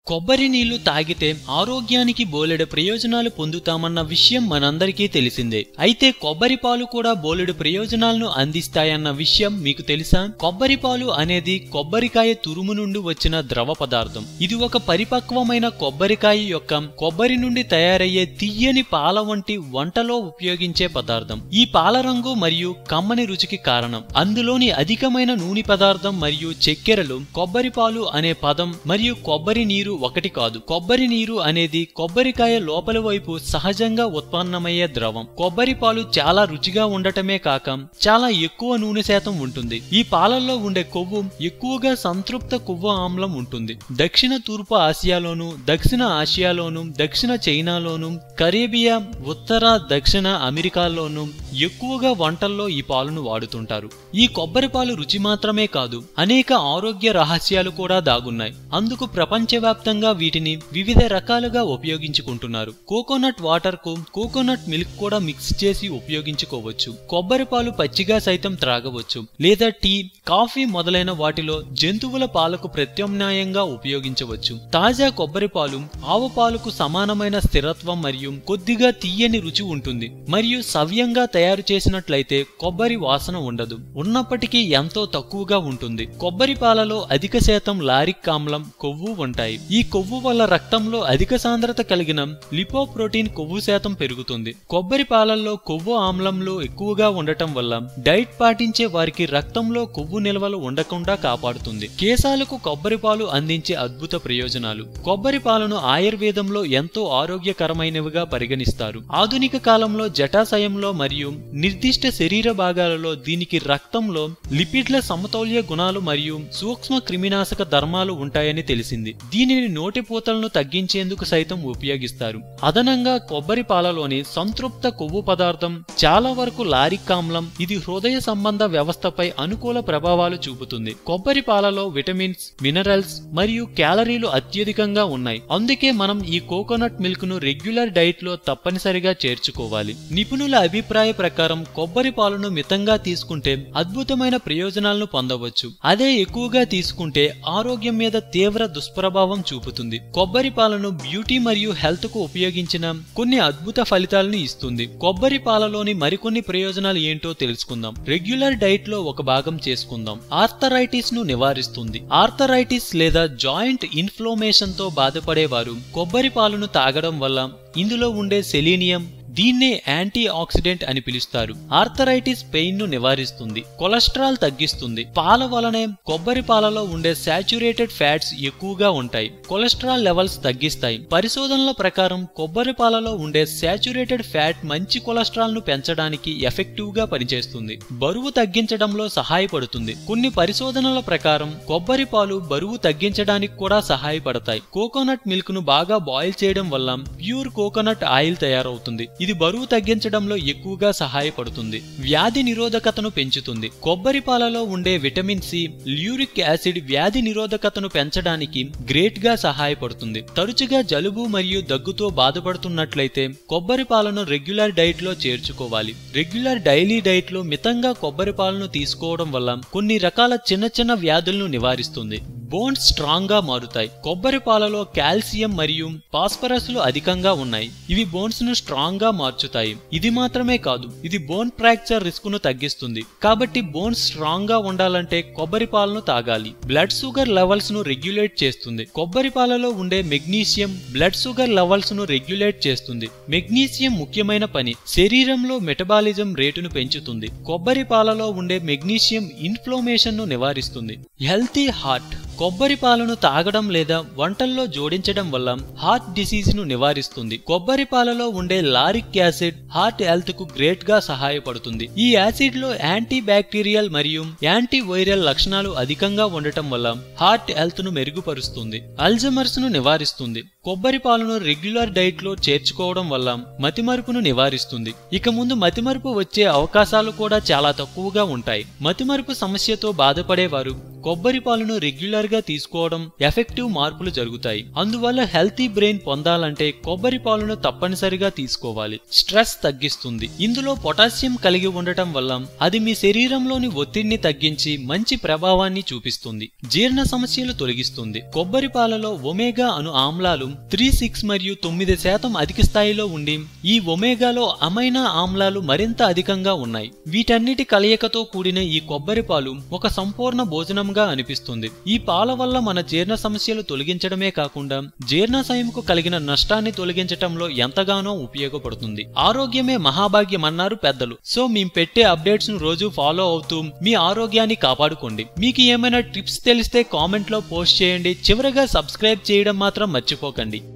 కొబ్బరి నీళ్లు తాగితే ఆరోగ్యానికి బోలెడు ప్రయోజనాలు పొందుతామన్న విషయం మనందరికీ తెలిసిందే. అయితే కొబ్బరి పాలు కూడా బోలెడు ప్రయోజనాలను అందిస్తాయన్న విషయం మీకు తెలుసా? కొబ్బరి పాలు అనేది కొబ్బరికాయ తురుము నుండి వచ్చిన ద్రవ పదార్థం. ఇది ఒక పరిపక్వమైన కొబ్బరికాయ యొక్క కొబ్బరి నుండి తయారయ్యే తియ్యని పాల వంటి వంటలో ఉపయోగించే పదార్థం. ఈ పాల రంగు మరియు కమ్మని రుచికి కారణం అందులోని అధికమైన నూనె పదార్థం మరియు చక్కెరలు. కొబ్బరి పాలు అనే పదం మరియు కొబ్బరి నీరు ఒకటి కాదు. కొబ్బరి నీరు అనేది కొబ్బరికాయ లోపలి వైపు సహజంగా ఉత్పన్నమయ్యే ద్రవం. కొబ్బరి పాలు చాలా రుచిగా ఉండటమే కాక చాలా ఎక్కువ నూనె శాతం ఉంటుంది. ఈ పాలల్లో ఉండే కొవ్వు ఎక్కువగా సంతృప్త కొవ్వు ఆమ్లం ఉంటుంది. దక్షిణ తూర్పు ఆసియాలోను, దక్షిణ ఆసియాలోను, దక్షిణ చైనాలోను, కరేబియా, ఉత్తర దక్షిణ అమెరికాల్లోనూ ఎక్కువగా వంటల్లో ఈ పాలును వాడుతుంటారు. ఈ కొబ్బరి పాలు రుచి మాత్రమే కాదు, అనేక ఆరోగ్య రహస్యాలు కూడా దాగున్నాయి. అందుకు ప్రపంచవ్యాప్తంగా వీటిని వివిధ రకాలుగా ఉపయోగించుకుంటున్నారు. కోకోనట్ వాటర్ కు కోకోనట్ మిల్క్ కూడా మిక్స్ చేసి ఉపయోగించుకోవచ్చు. కొబ్బరి పాలు పచ్చిగా సైతం త్రాగవచ్చు, లేదా టీ, కాఫీ మొదలైన వాటిలో జంతువుల పాలకు ప్రత్యామ్నాయంగా ఉపయోగించవచ్చు. తాజా కొబ్బరి పాలు ఆవు పాలకు సమానమైన స్థిరత్వం మరియు కొద్దిగా తీయని రుచి ఉంటుంది. మరియు సవ్యంగా తయారు చేసినట్లయితే కొబ్బరి వాసన ఉండదు, ఉన్నప్పటికీ ఎంతో తక్కువగా ఉంటుంది. కొబ్బరి పాలలో అధిక శాతం లారిక్ ఆమ్లం, కొవ్వు ఉంటాయి. ఈ కొవ్వు వల్ల రక్తంలో అధిక సాంద్రత కలిగిన లిపోప్రోటీన్ కొవ్వు శాతం పెరుగుతుంది. కొబ్బరి పాలల్లో కొవ్వు ఆమ్లంలో ఎక్కువగా ఉండటం వల్ల డైట్ పాటించే వారికి రక్తంలో కొవ్వు నిల్వలు ఉండకుండా కాపాడుతుంది. కేశాలకు కొబ్బరి పాలు అందించే అద్భుత ప్రయోజనాలు. కొబ్బరి పాలను ఆయుర్వేదంలో ఎంతో ఆరోగ్యకరమైనవిగా పరిగణిస్తారు. ఆధునిక కాలంలో జటాశయంలో మరియు నిర్దిష్ట శరీర భాగాలలో దీనికి రక్తంలో లిపిడ్ల సమతౌల్య గుణాలు మరియు సూక్ష్మ క్రిమినాశక ధర్మాలు ఉంటాయని తెలిసింది. దీనిని నోటిపూతలను తగ్గించేందుకు సైతం ఉపయోగిస్తారు. అదనంగా కొబ్బరి పాలలోని సంతృప్త కొవ్వు పదార్థం చాలా వరకు లారిక్ ఆమ్లం. ఇది హృదయ సంబంధ వ్యవస్థపై అనుకూల ప్రభావాలు చూపుతుంది. కొబ్బరి పాలలో విటమిన్స్, మినరల్స్ మరియు క్యాలరీలు అత్యధికంగా ఉన్నాయి. అందుకే మనం ఈ కోకోనట్ మిల్క్ ను రెగ్యులర్ డైట్ లో తప్పనిసరిగా చేర్చుకోవాలి. నిపుణుల అభిప్రాయ ప్రకారం కొబ్బరి పాలను మితంగా తీసుకుంటే అద్భుతమైన ప్రయోజనాలను పొందవచ్చు. అదే ఎక్కువగా తీసుకుంటే ఆరోగ్యం మీద తీవ్ర దుష్ప్రభావం చూపుతుంది. కొబ్బరి పాలను బ్యూటీ మరియు హెల్త్ కు ఉపయోగించిన కొన్ని అద్భుత ఫలితాలను ఇస్తుంది. కొబ్బరి పాలలోని మరికొన్ని ప్రయోజనాలు ఏంటో తెలుసుకుందాం. రెగ్యులర్ డైట్ లో ఒక భాగం చేసుకుందాం. ఆర్థరైటిస్ ను నివారిస్తుంది. ఆర్థరైటిస్ లేదా జాయింట్ ఇన్ఫ్లమేషన్ తో బాధపడేవారు కొబ్బరి పాలను తాగడం వల్ల ఇందులో ఉండే సెలీనియం, దీన్నే యాంటీ ఆక్సిడెంట్ అని పిలుస్తారు, ఆర్థరైటిస్ పెయిన్ ను నివారిస్తుంది. కొలెస్ట్రాల్ తగ్గిస్తుంది. పాల వలనే కొబ్బరి పాలలో ఉండే సాచ్యురేటెడ్ ఫ్యాట్స్ ఎక్కువగా ఉంటాయి. కొలెస్ట్రాల్ లెవెల్స్ తగ్గిస్తాయి. పరిశోధనల ప్రకారం కొబ్బరి పాలలో ఉండే సాచ్యురేటెడ్ ఫ్యాట్ మంచి కొలెస్ట్రాల్ ను పెంచడానికి ఎఫెక్టివ్ గా పనిచేస్తుంది. బరువు తగ్గించడంలో సహాయపడుతుంది. కొన్ని పరిశోధనల ప్రకారం కొబ్బరి పాలు బరువు తగ్గించడానికి కూడా సహాయపడతాయి. కోకోనట్ మిల్క్ ను బాగా బాయిల్ చేయడం వల్ల ప్యూర్ కోకోనట్ ఆయిల్ తయారవుతుంది. ఇది బరువు తగ్గించడంలో ఎక్కువగా సహాయపడుతుంది. వ్యాధి నిరోధకతను పెంచుతుంది. కొబ్బరి పాలలో ఉండే విటమిన్ సి, ల్యూరిక్ యాసిడ్ వ్యాధి నిరోధకతను పెంచడానికి గ్రేట్ గా సహాయపడుతుంది. తరచుగా జలుబు మరియు దగ్గుతో బాధపడుతున్నట్లయితే కొబ్బరి పాలను రెగ్యులర్ డైట్ లో చేర్చుకోవాలి. రెగ్యులర్ డైలీ డైట్ లో మితంగా కొబ్బరి పాలను తీసుకోవడం వల్ల కొన్ని రకాల చిన్న చిన్న వ్యాధులను నివారిస్తుంది. బోన్స్ స్ట్రాంగ్ గా మారుతాయి. కొబ్బరి పాలలో కాల్షియం మరియు ఫాస్ఫరస్లు అధికంగా ఉన్నాయి. ఇవి బోన్స్ ను స్ట్రాంగ్ గా మార్చుతాయి. ఇది మాత్రమే కాదు, ఇది బోన్ ఫ్రాక్చర్ రిస్క్ ను తగ్గిస్తుంది. కాబట్టి బోన్స్ స్ట్రాంగ్ గా ఉండాలంటే కొబ్బరి పాలను తాగాలి. బ్లడ్ షుగర్ లెవెల్స్ ను రెగ్యులేట్ చేస్తుంది. కొబ్బరి పాలలో ఉండే మెగ్నీషియం బ్లడ్ షుగర్ లెవెల్స్ ను రెగ్యులేట్ చేస్తుంది. మెగ్నీషియం ముఖ్యమైన పని శరీరంలో మెటబాలిజం రేటును పెంచుతుంది. కొబ్బరి పాలలో ఉండే మెగ్నీషియం ఇన్ఫ్లమేషన్ ను నివారిస్తుంది. Healthy heart. కొబ్బరి పాలను తాగడం లేదా వంటల్లో జోడించడం వల్ల హార్ట్ డిసీజ్ ను నివారిస్తుంది. కొబ్బరి పాలలో ఉండే లారిక్ యాసిడ్ హార్ట్ హెల్త్ కు గ్రేట్ గా సహాయపడుతుంది. ఈ యాసిడ్ లో యాంటీ బ్యాక్టీరియల్ మరియు యాంటీ వైరల్ లక్షణాలు అధికంగా ఉండటం వల్ల హార్ట్ హెల్త్ ను మెరుగుపరుస్తుంది. అల్జమర్స్ ను నివారిస్తుంది. కొబ్బరి పాలను రెగ్యులర్ డైట్ లో చేర్చుకోవడం వల్ల మతిమరుపును నివారిస్తుంది. ఇక ముందు మతిమరుపు వచ్చే అవకాశాలు కూడా చాలా తక్కువగా ఉంటాయి. మతిమరుపు సమస్యతో బాధపడేవారు కొబ్బరి పాలను రెగ్యులర్ గా తీసుకోవడం ఎఫెక్టివ్ మార్పులు జరుగుతాయి. అందువల్ల హెల్తీ బ్రెయిన్ పొందాలంటే కొబ్బరి పాలను తప్పనిసరిగా తీసుకోవాలి. స్ట్రెస్ తగ్గిస్తుంది. ఇందులో పొటాషియం కలిగి ఉండటం వల్ల అది మీ శరీరంలోని ఒత్తిడిని తగ్గించి మంచి ప్రభావాన్ని చూపిస్తుంది. జీర్ణ సమస్యలు తొలగిస్తుంది. కొబ్బరి పాలలో ఒమేగా అను ఆమ్లాలు 3, 6 మరియు 9% అధిక స్థాయిలో ఉండి ఈ ఒమేగాలో అమైనా ఆమ్లాలు మరింత అధికంగా ఉన్నాయి. వీటన్నిటి కలయికతో కూడిన ఈ కొబ్బరి పాలు ఒక సంపూర్ణ భోజనంగా అనిపిస్తుంది. ఈ పాల వల్ల మన జీర్ణ సమస్యలు తొలగించడమే కాకుండా జీర్ణాశయంకు కలిగిన నష్టాన్ని తొలగించటంలో ఎంతగానో ఉపయోగపడుతుంది. ఆరోగ్యమే మహాభాగ్యం అన్నారు పెద్దలు. సో మేము పెట్టే అప్డేట్స్ ను రోజు ఫాలో అవుతూ మీ ఆరోగ్యాన్ని కాపాడుకోండి. మీకు ఏమైనా టిప్స్ తెలిస్తే కామెంట్ లో పోస్ట్ చేయండి. చివరగా సబ్స్క్రైబ్ చేయడం మాత్రం మర్చిపోకండి.